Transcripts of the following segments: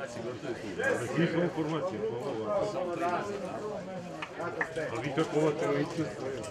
Različna informacija. A vi kako ova trojica stoje?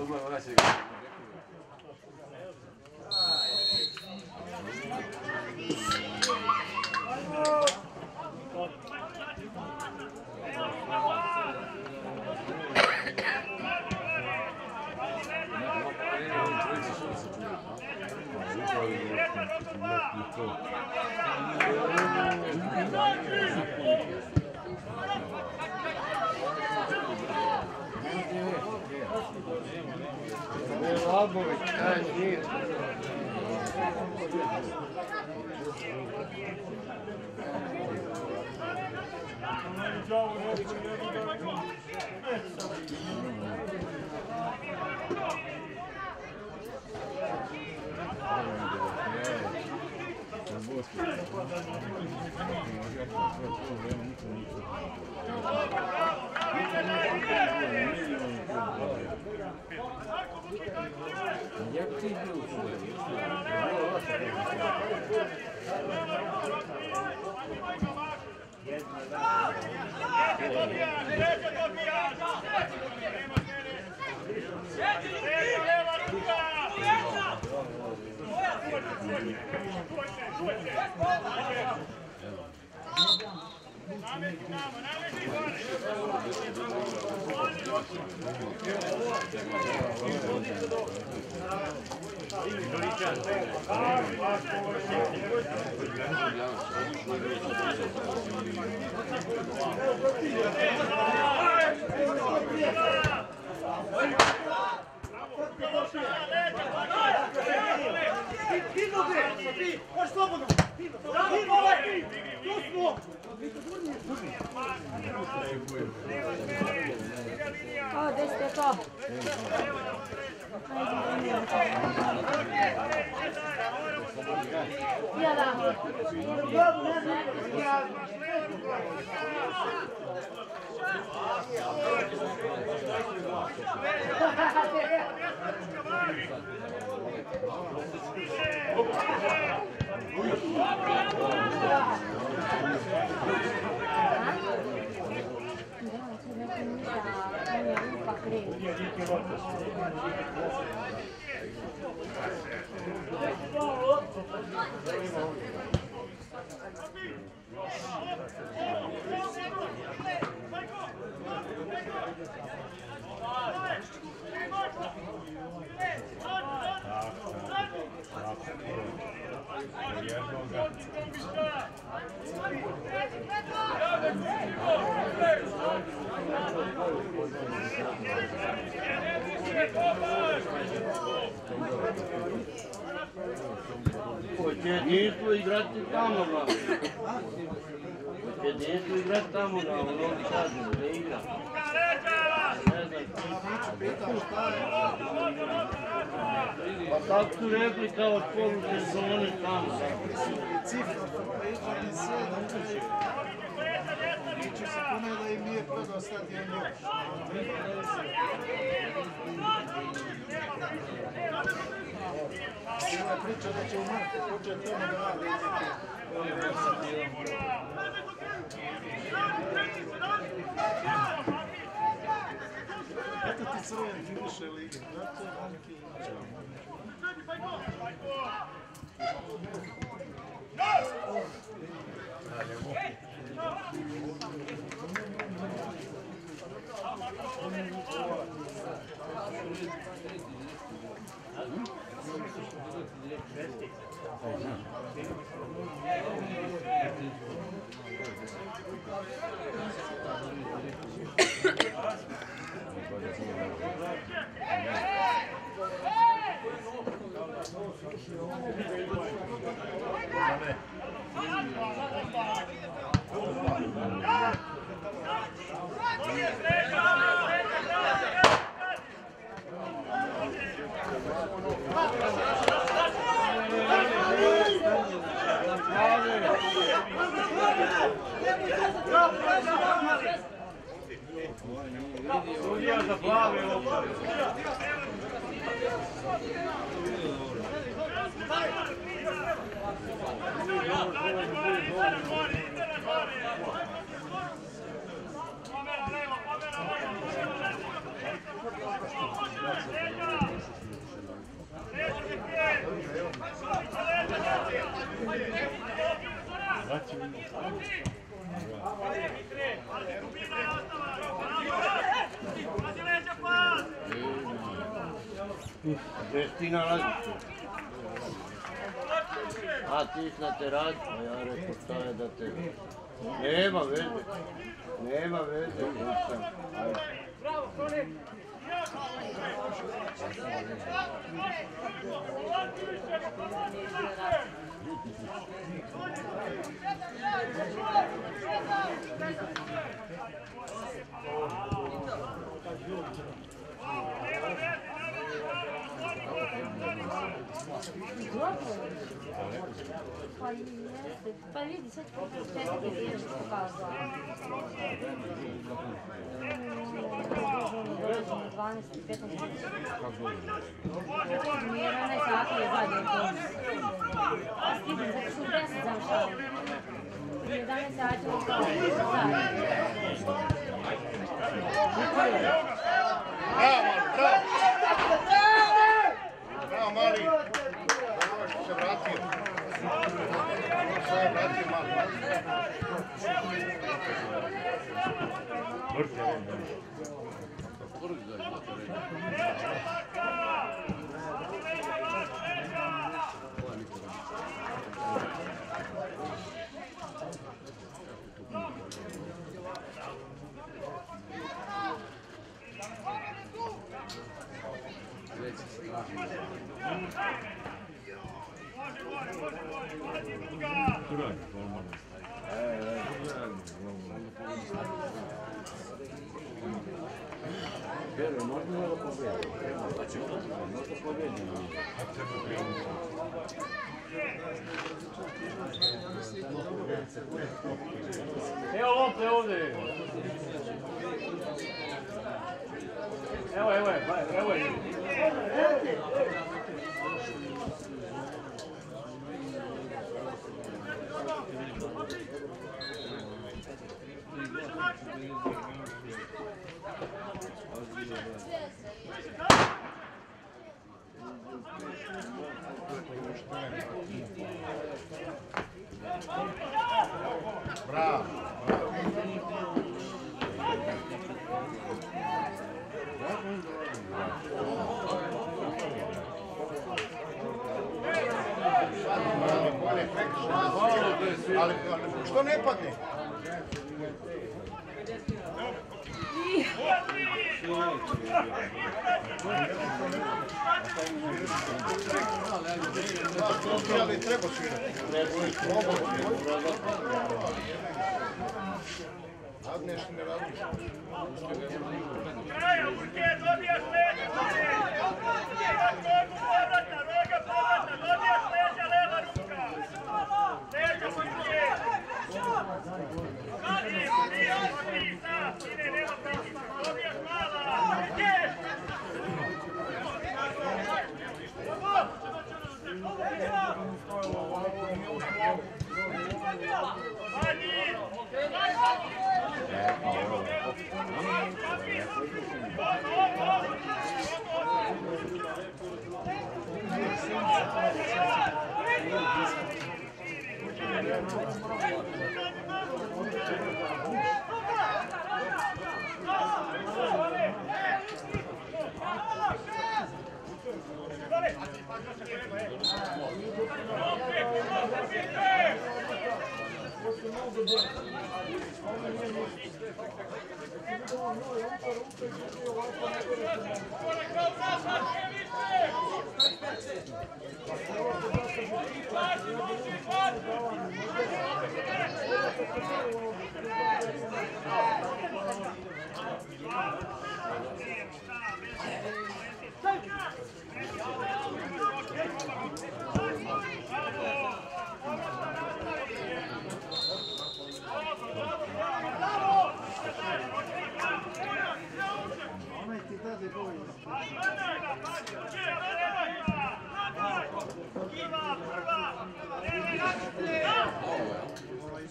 Jedinstvo igrati tamo, bravo. Jedinstvo igrati tamo, bravo. Mnogi kažu, ne igra. Pa tako su rekli kao od polusezone tamo. Cifra, pričali sve da uđe. Priča se puno da im nije prodao stadion još. Ova priča da će u martu početi tamo da radi eto ti crveni finiše lige, zato je veliki Destina radi. A ti na te radi, a ja rekao šta je da te... Nema veze. Nema veze. Bravo, Kronik! Pa vidi, sad četiri vidiš pokazala. 12, 15 mi je 11 sati je zadnji autobus. A stigli, zato su 10 završali. 11 sati je autobus. Bravo, mali! Bravo što se vratio. Sve vratio mali. Evo lopte ovdje. Evo je. Bravo. Ali što ne padne? Ali treba svirati. Sad nešto ne radiš. Kraja, Urke, dobijaš leđa, noga povratna, dobijaš leđa, leva ruka. Leđa Urke. Odi, sad, ide, nema pritisna, dobijaš mala. Urke!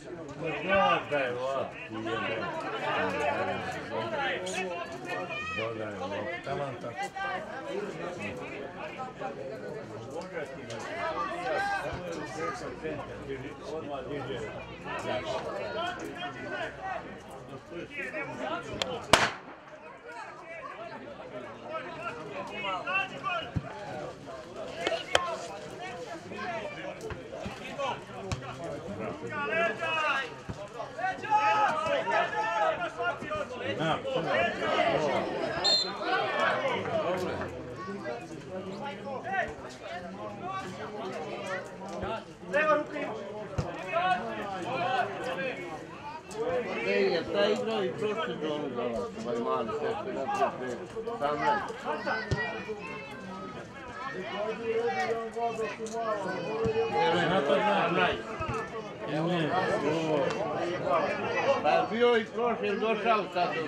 Da je Taman tako. Odmah diže. Ej, ta igra i prošli dom za vas, ovaj mali, sve na 18. Pa je bio i prošli, došao sad do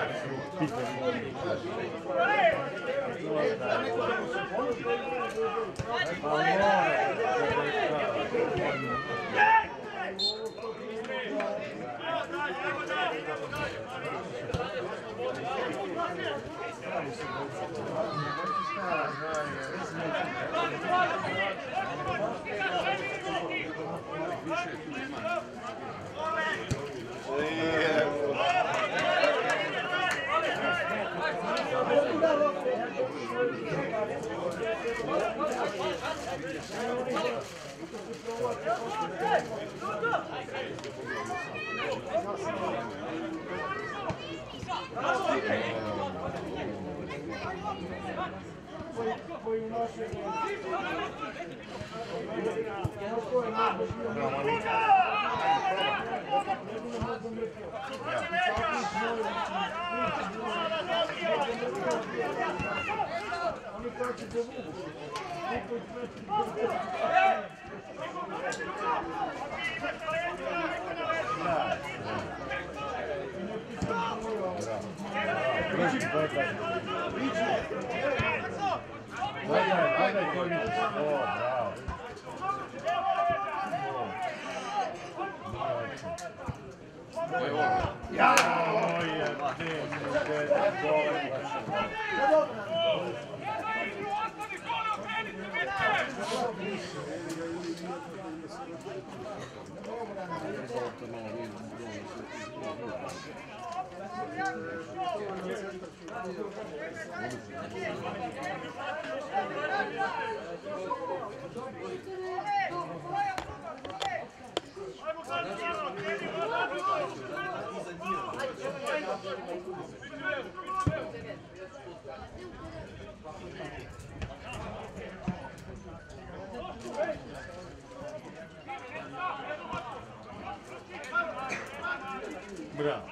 Bravo.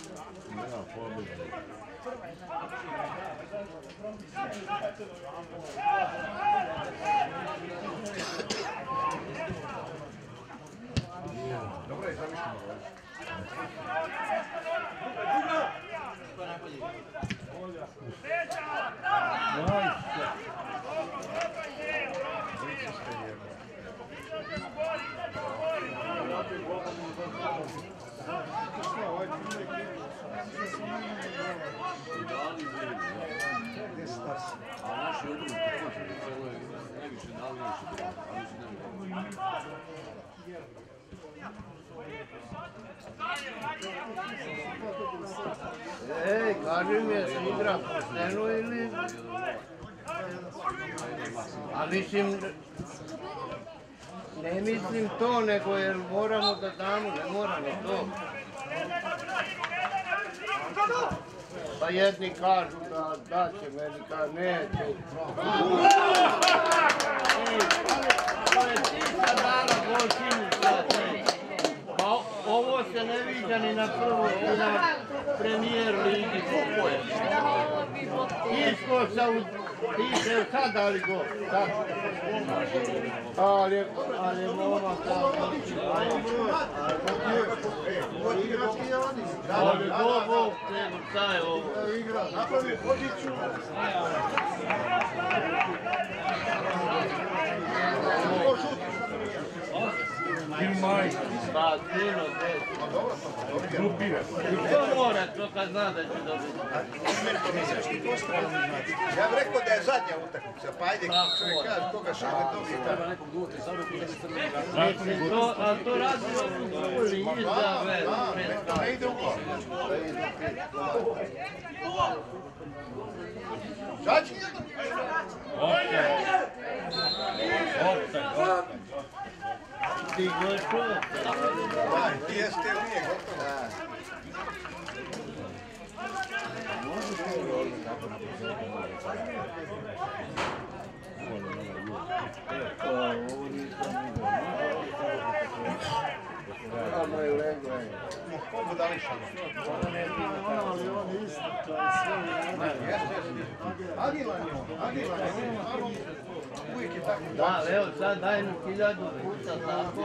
Bravo, pobjeda. Dobro je, zamišljamo. Ej, kaži mi je se igra pošteno ili... A mislim, ne mislim to, nego jer moramo da damo, ne moramo to. Pa jedni kažu da će, meni kažu neće. To je tisa dana gol pa ovo se ne viđa ni na prvu, ni na premijer ligi. Isko sa ti se sad dali gol. Ali moma kao... Ali gol, šta je ovo? Napravi hodiću. Filmaj, Pa, sino, grupira. to mora, to kad zna da će dobiti. Ja bih rekao da je zadnja utakmica, pa ajde čovjek kaže koga šale dobije tako. Mislim, a to radi ovu šuli, izda, Ne ide u gol. Čači? Optaj. Stigo je čovjek. Jeste ili nije gotovo? Ko budališa? Ali on isto, to je sve. Agilan je on. Uvijek je tako. Da, evo sad daj nam 1000 puta tako.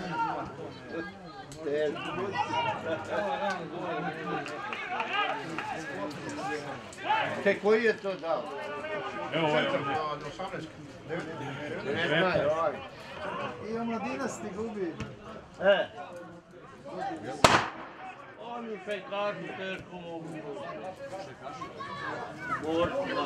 Te koji je to dao? Evo ovaj Centar ovdje. do 18. Ne znaju, ovaj. I omladinac ti gubi. Oni šejkaši teško mogu. Borcima.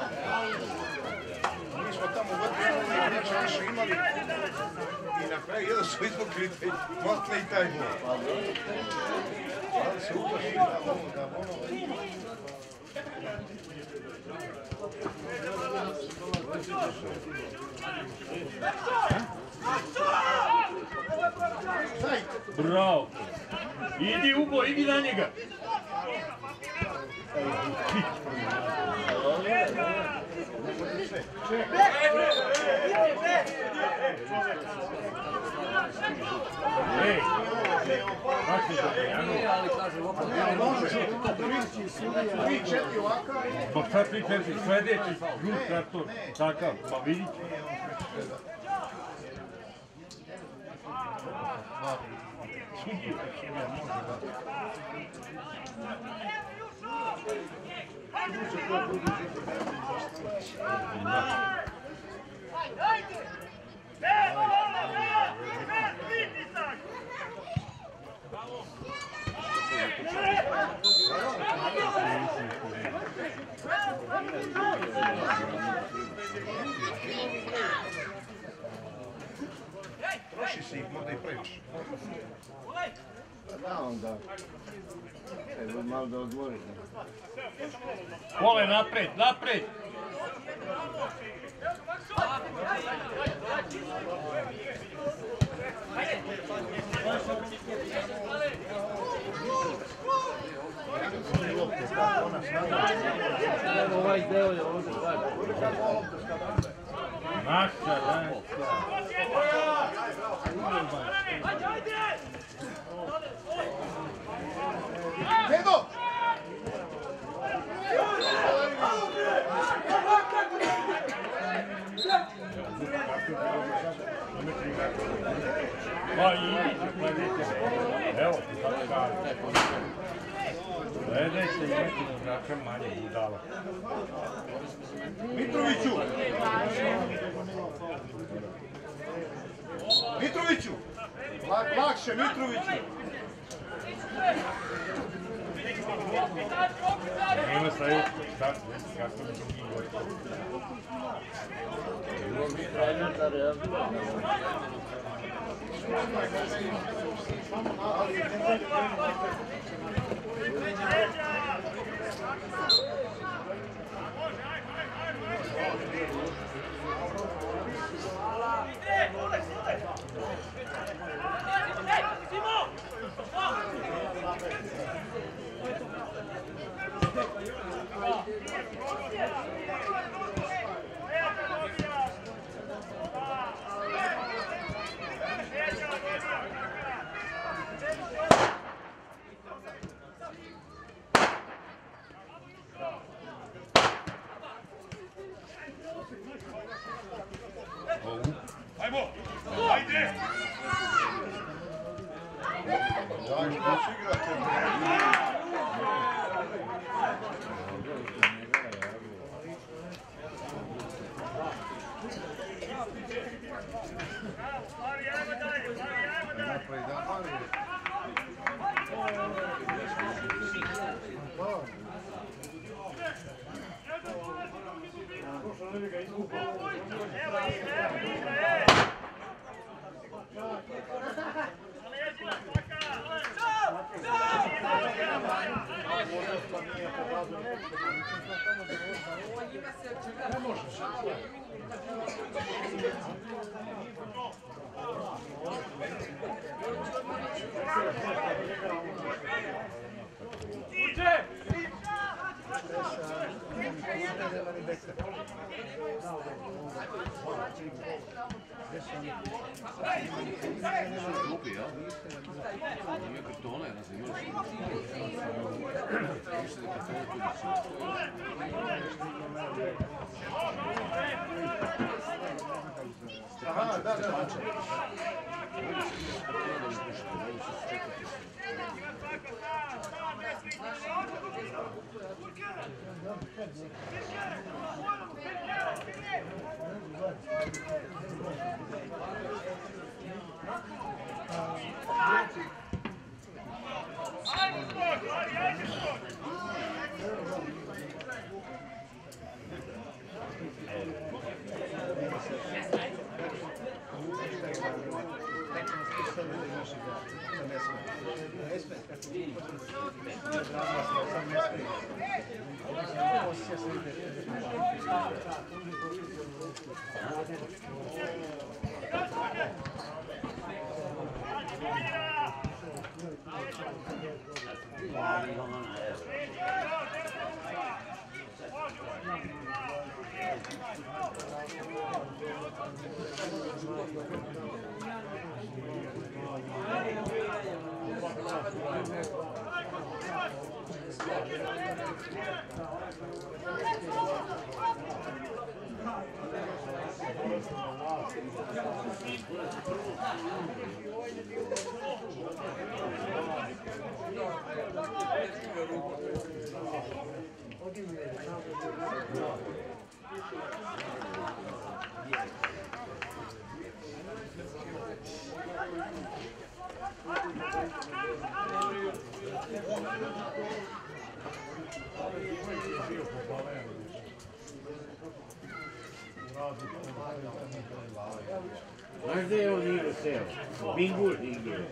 Mi smo tamo vodili, neće više imali. I na kraju jedan su izvukli Motle i taj gol. Ali se uplašili da ono... Bravo. Idi Ugo, idi na njega. Ej, kako je to? 3-4 ovaka. Pa sad 3-4, sljedeći žut karton, takav, pa vidit će. Troši se ih možda i previše. Da, onda. Evo malo da odmorite. Kole napred, napred! Evo ovaj deo je ovdje gledaj. Naša, da. Dedo! Pa idi, gledajte. Evo, tako kaže. Gledajte, imate igrača manje budala. Mitroviću! Mitroviću! Lakše, Mitroviću! Nema staju, šta, kako bi drugi goj. Trener da reaguje. Ajmo! Ajde! Daj, što su igrate? Slavi, ajmo dalje, Slavi, ajmo dalje! Aha, da. Znaš gdje je on igrao seo? Bingur igrao.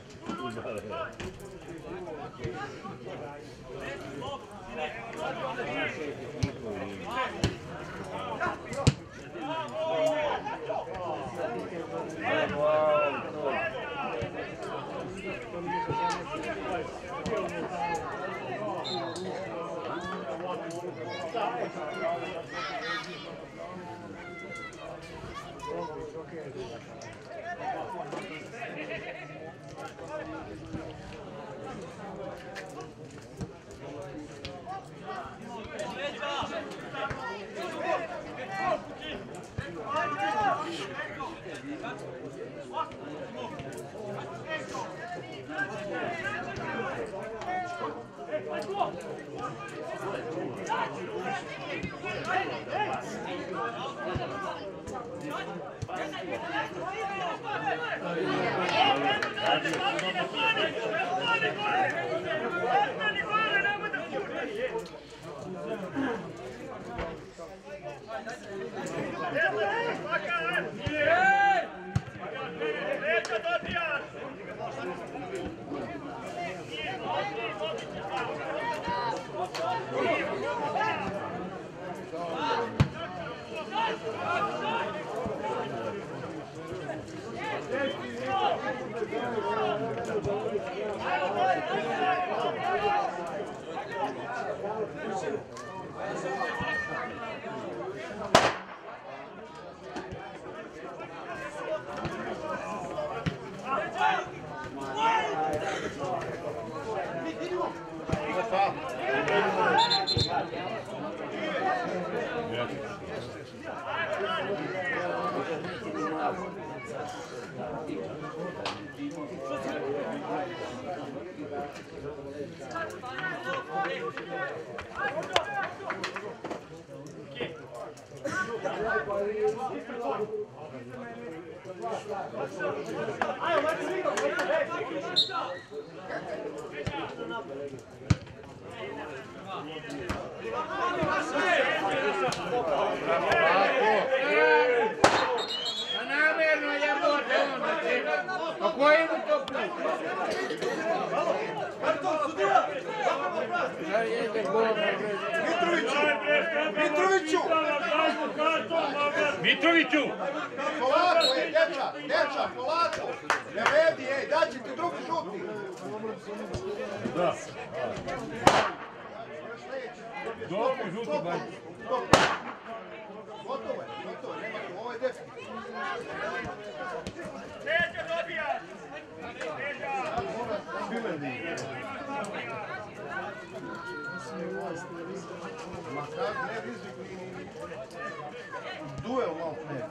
A namjerno jebote onda ti. A koji mu to put? Mitroviću! Polako je, dječa, polako! Ne vredi, daći ti drugi žuti! Da. Dobro, žuti bajk. Gotovo je, nema tu, ovo je definitivno. Neće dobijat! Ma kad ne rizik ni duel malo ne.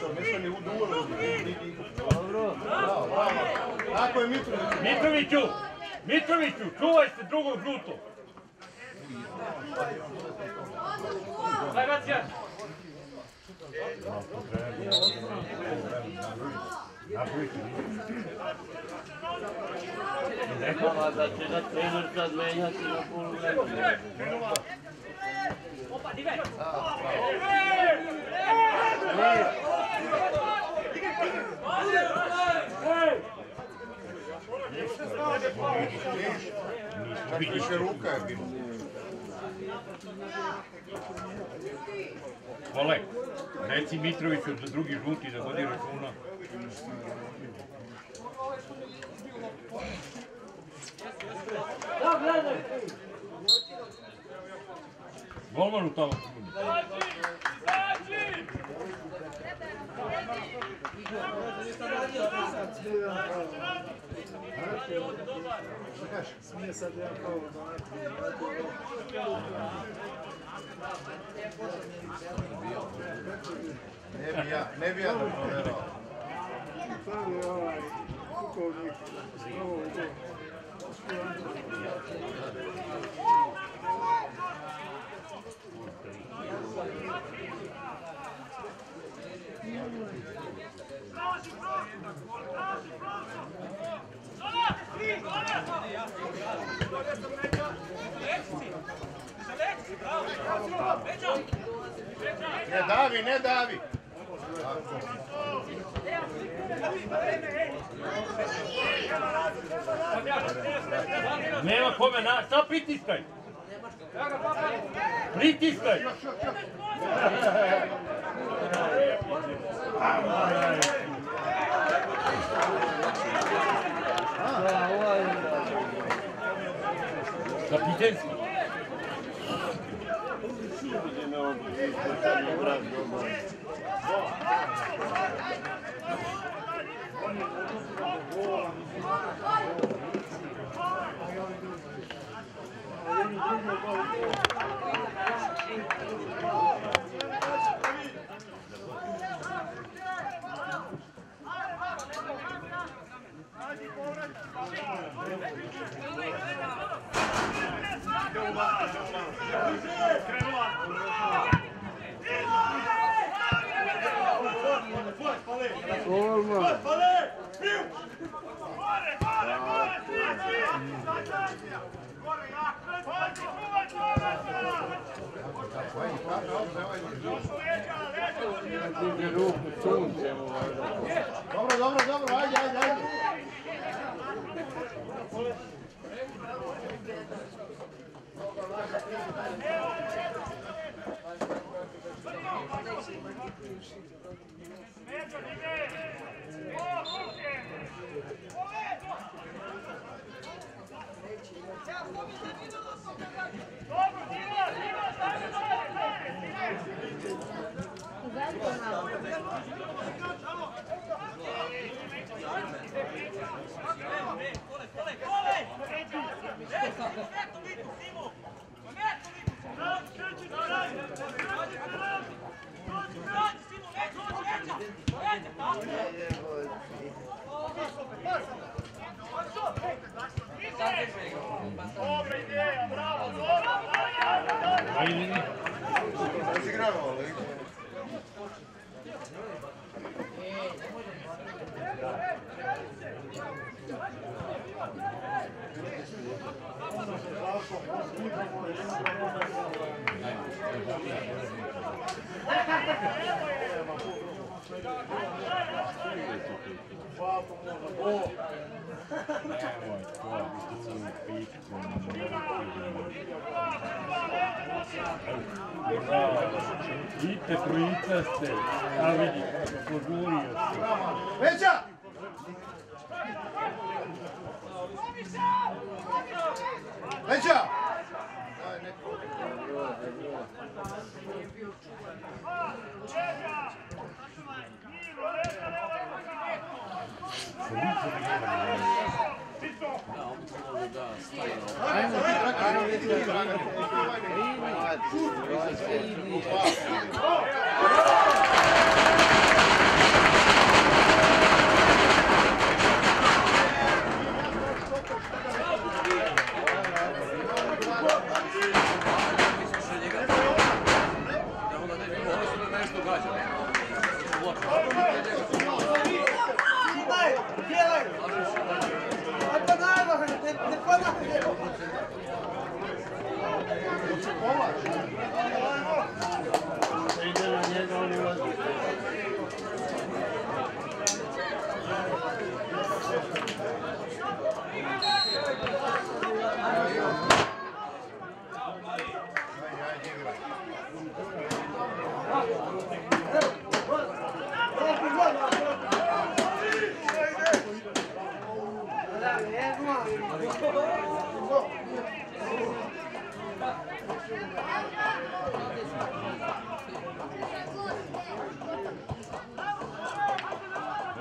Mislim ni u duelu. Dobro. Bravo. Tako je Mitrović. Mitroviću, čuvaj se drugog žutog. Hvala da će ga trener sad menjati na poluvremenu. Čak više ruka je bilo. Kole, reci Mitroviću za drugi žuti da vodi računa. Golman u tamo. Smije sad jedan kao Ne bi ja da provjerao. prvi pukovnik novo uđe. Ne davi! Nema kome na... Šta pritiskaj? Pritiskaj! Kapitenski. Dobro, ajde. Dobra ideja, bravo, Vidite, trojica ste. A vidi, požurio se. Veća! Veća! Ajmo,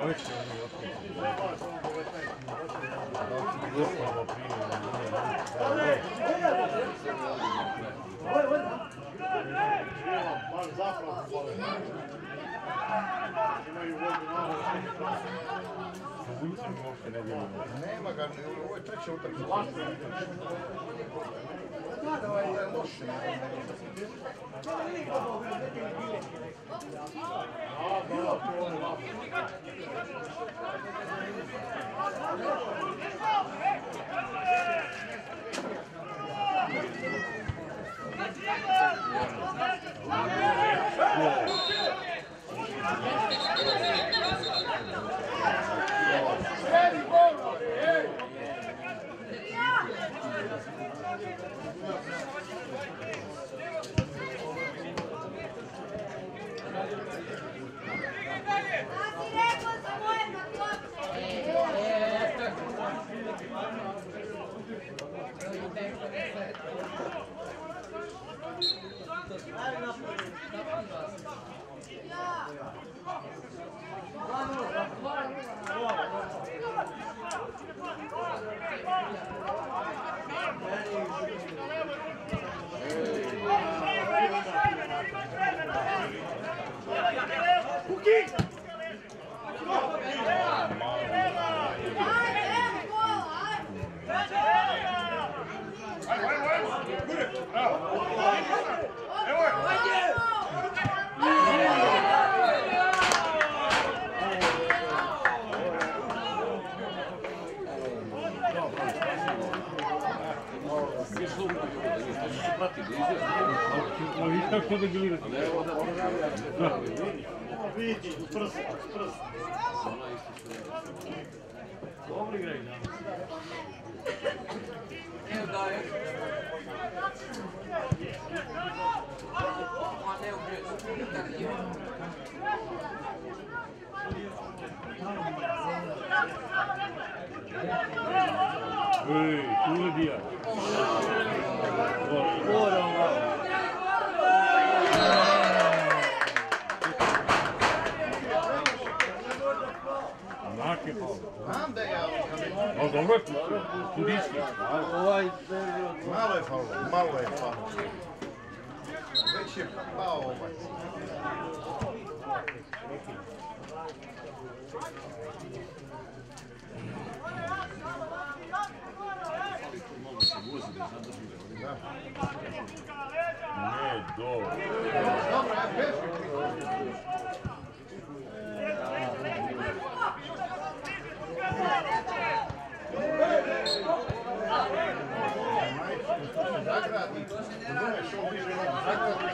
Ove će oni otkrići. Gospodo Baš zapravo pole. Imaju vodu malo. Bunjcem uopšte ne djeluje. Nema ga, ovo je treća utakmica. Ovo je loše. Kako što da gledate? Vidi, u prst. Dobro igraju, da. Ej, tu je bija. Znake pao. Znam da je, No dobro je sudijski. malo je faul. Već je pao ovaj. Ne, dobro. Dobro, ja peške zagradi. Razumeš, on bliže nam zagradi.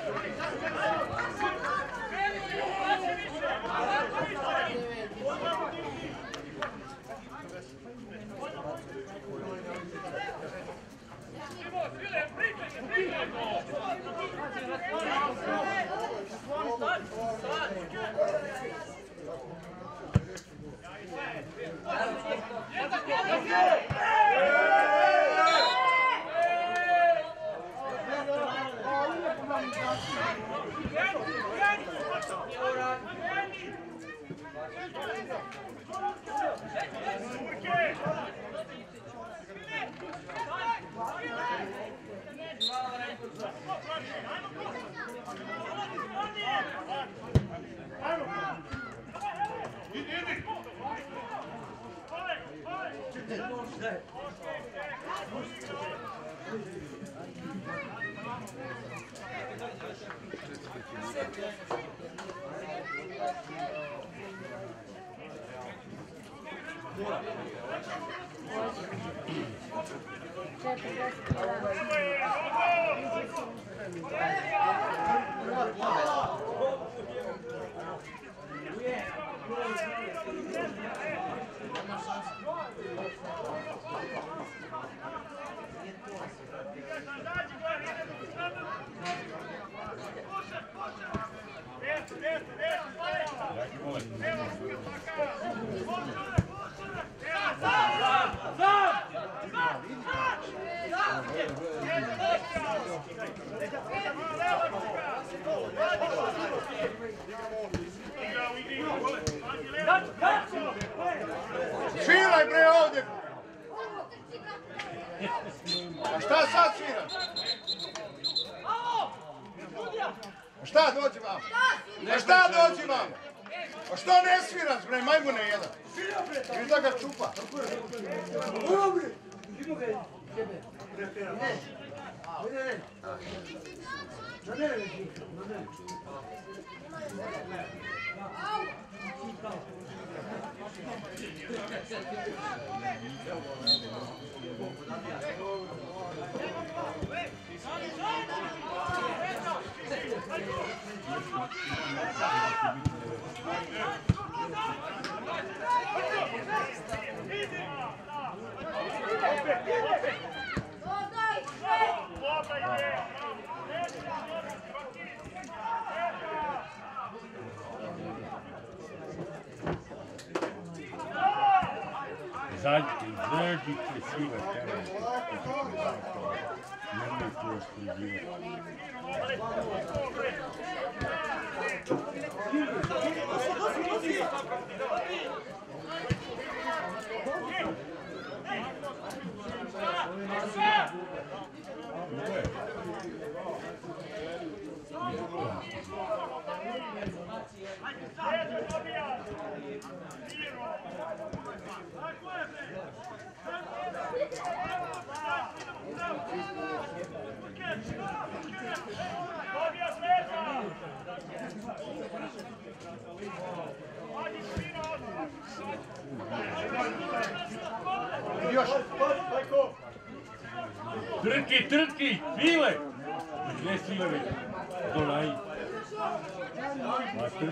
Cut! Šta dođi vam? A šta dođi vam? A što ne sviraš, bre, majmune jedan? Ili da ga čupa? Zađite siva teren. Nemoj tu oskruđivati. Još! Trki, svile! Gdje svile već? Dolaj. Ma trki.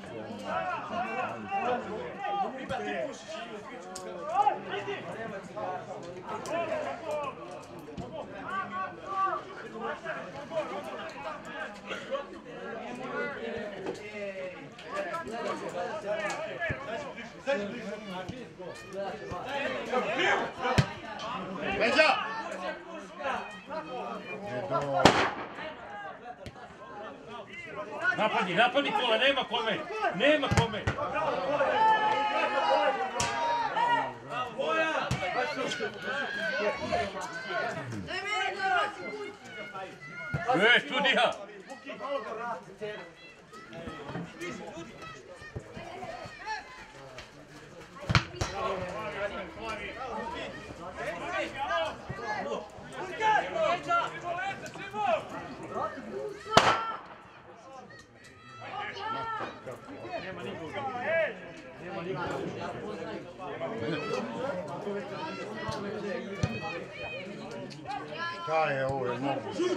Leđa! Napadi Kola, nema kome! Studija! Šta je ovo, je moguće?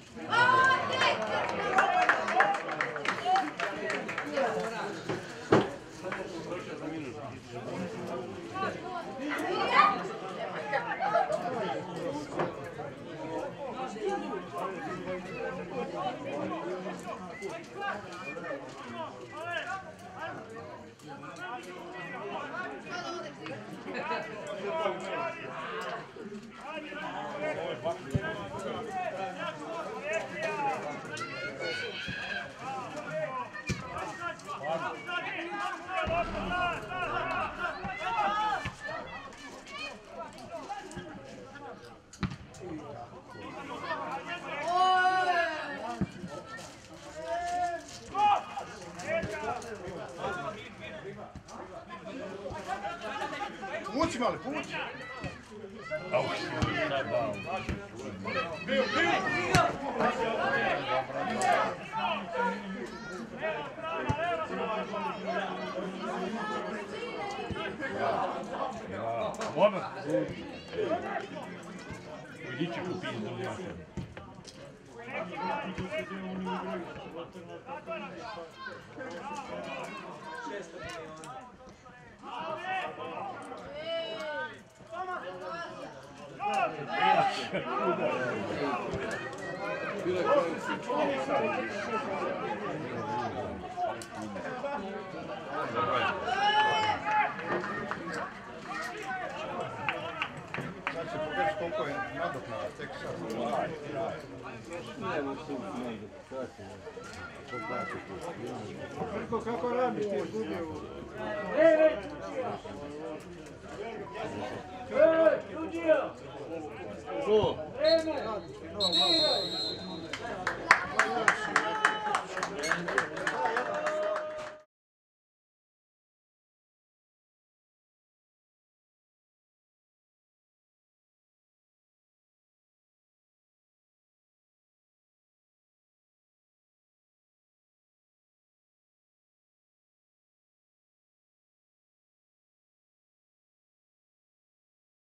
Pući mali, pući! Odmah! Idi će kupiti do ljaka. Sad će pogledati koliko je nadoknada, tek sad. Kako radiš ti izgubio? Studija! Ko?